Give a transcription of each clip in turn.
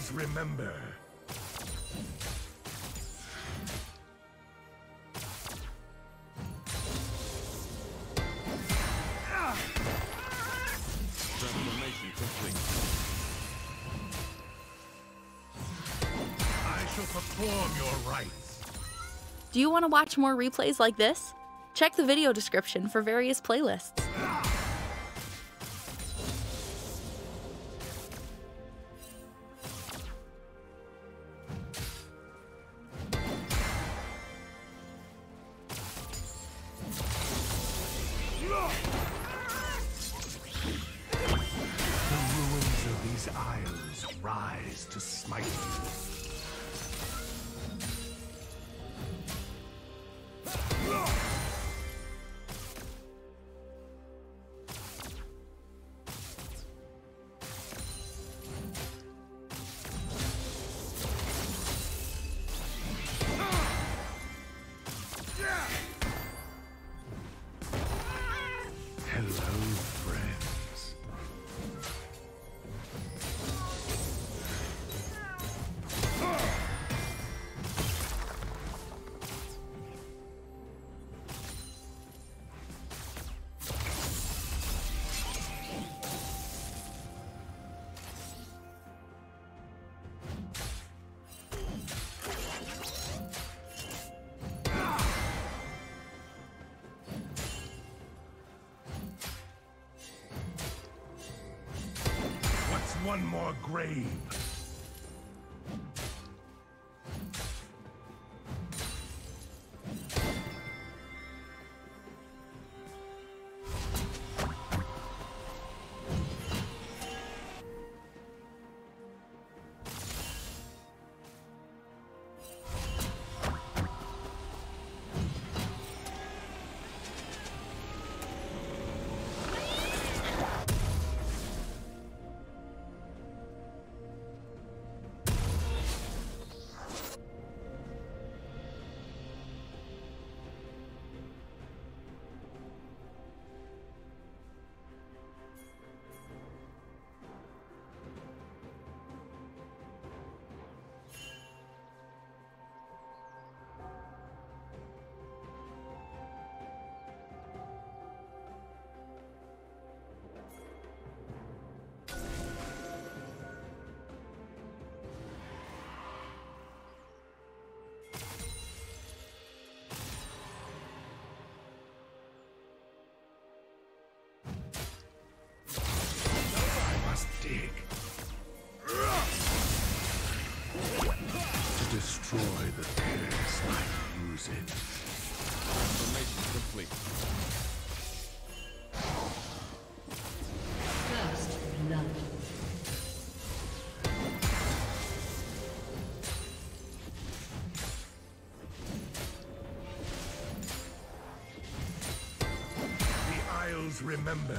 Isles remember. Transformation complete. I shall perform your rites. Do you want to watch more replays like this? Check the video description for various playlists. The ruins of these isles rise to smite you. Hello, friends. What's one more grave? Dig. To destroy the curse, I use it. Transformation complete. First blood. The Isles remember.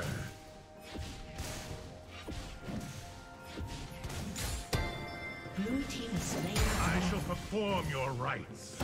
Blue team is slain. I shall perform your rites.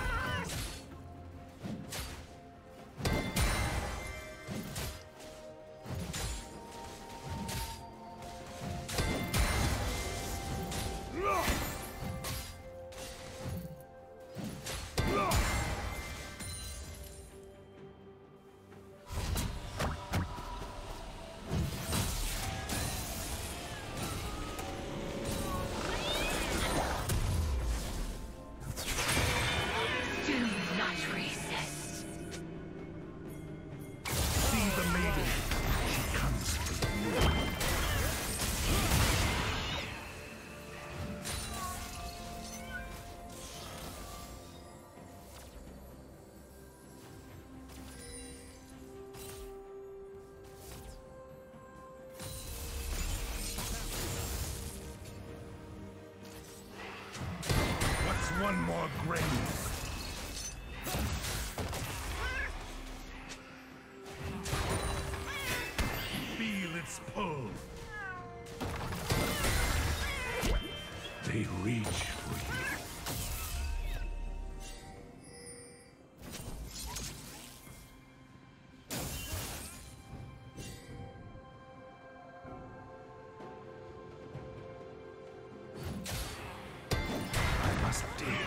One more grave. Feel its pull. They reach for you. dig.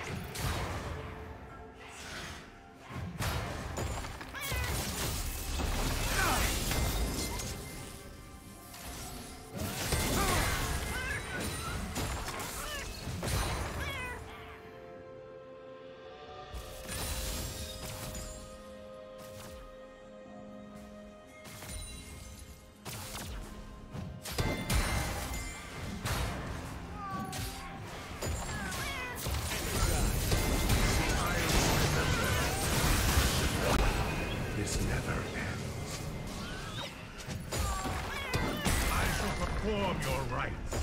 This never ends. I shall perform your rites.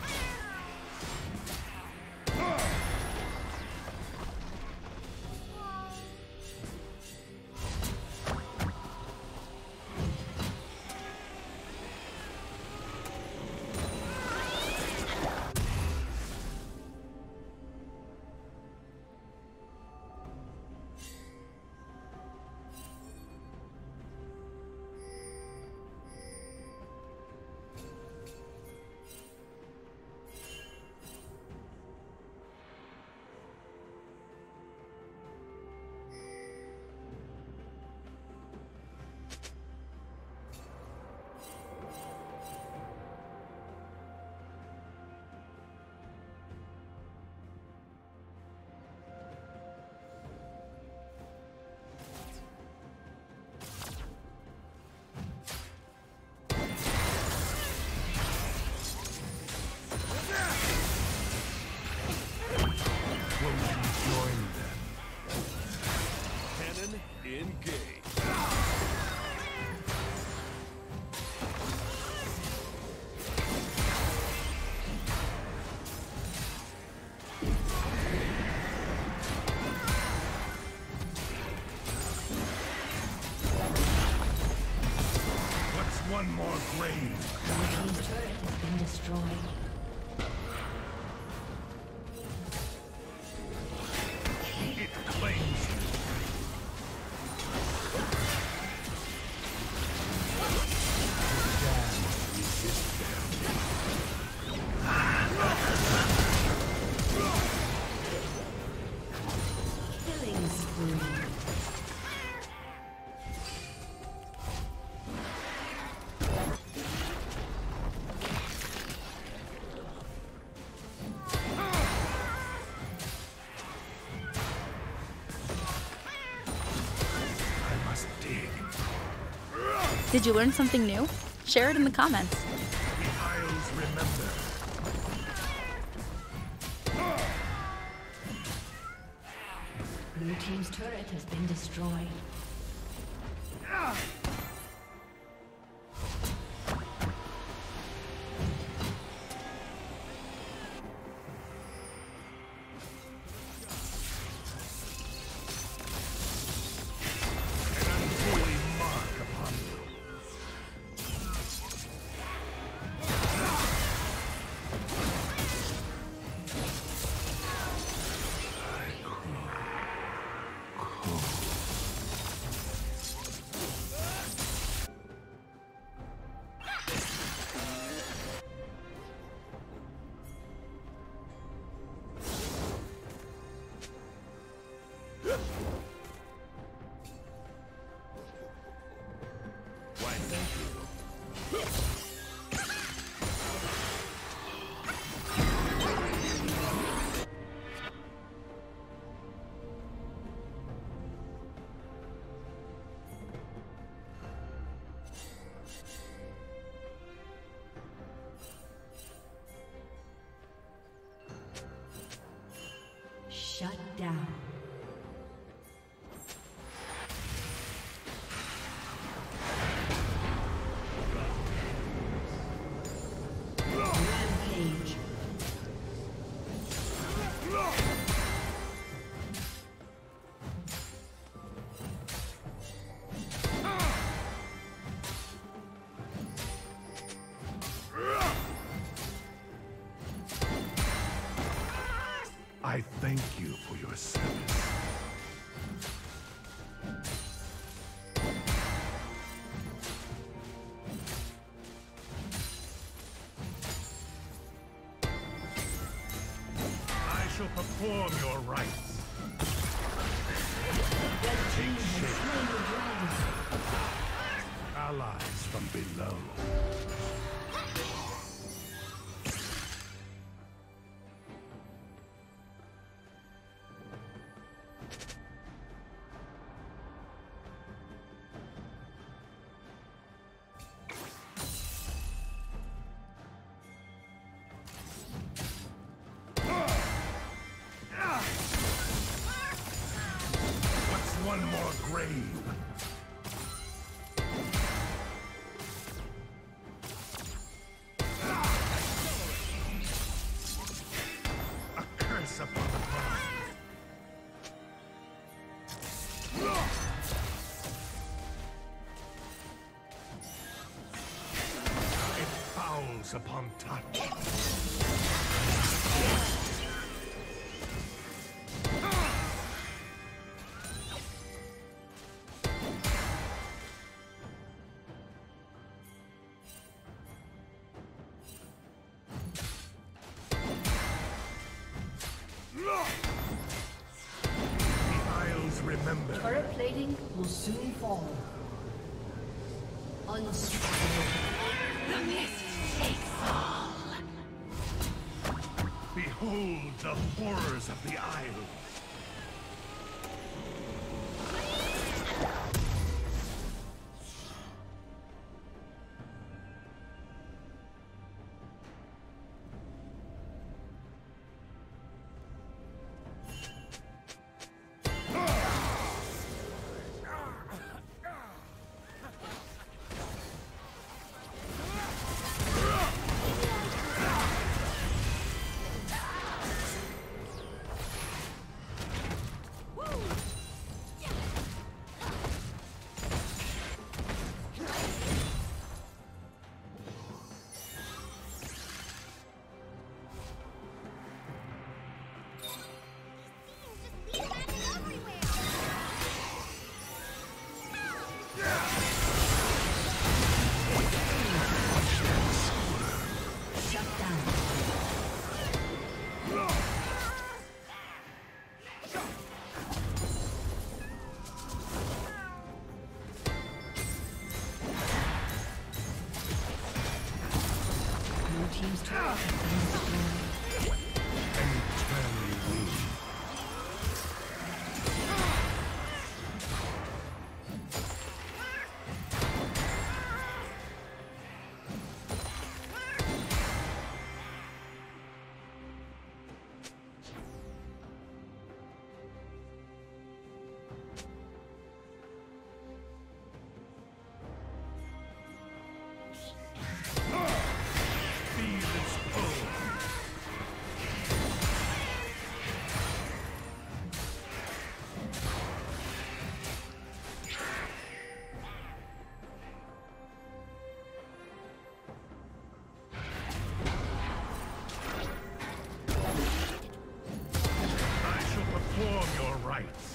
One more grave. Your team's turret has been destroyed. It claims you. Killing spree. Did you learn something new? Share it in the comments. The Isles remember. Blue team's turret has been destroyed. Why, thank you. Shut down. Rampage. I thank you for your service. I shall perform your rites. Red team has slain the dragon. Allies from below. One more grave. A curse upon the ground. It fouls upon touch. Remember. Turret plating will soon fall. Unstoppable. The mist takes all. Behold the horrors of the isle. Team's turret has been destroyed. Eternally weak. Perform your rites.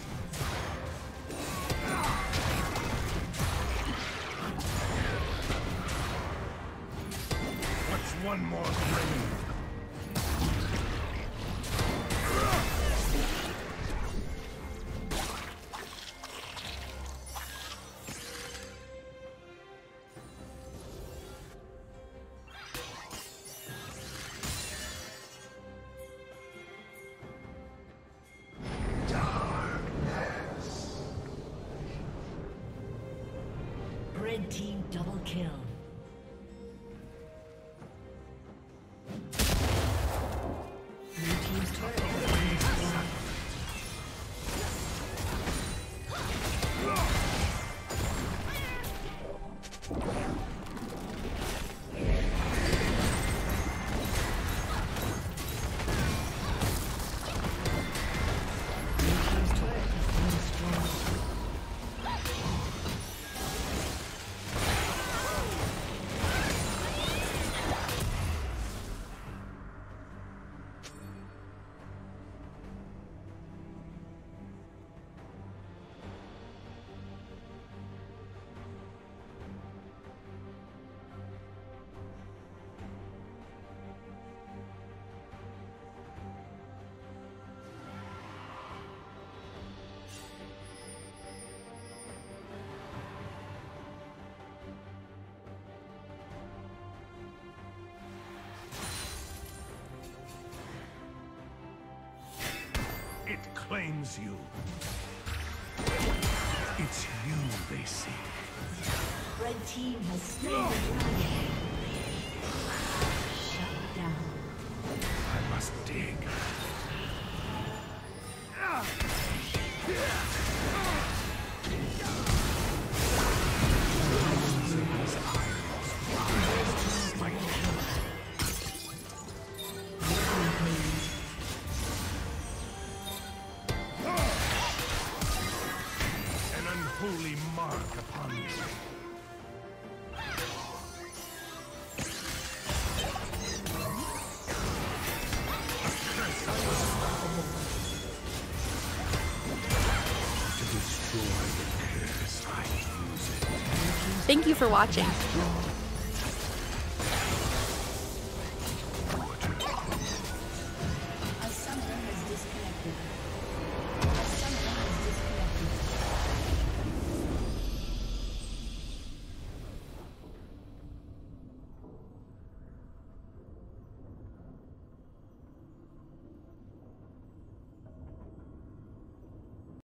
What's one more grave? Red team double kill. It claims you. It's you they seek. Red team has slain the dragon. Shut down. I must dig. These idols rise to smite you. An unholy mark upon you. Thank you for watching.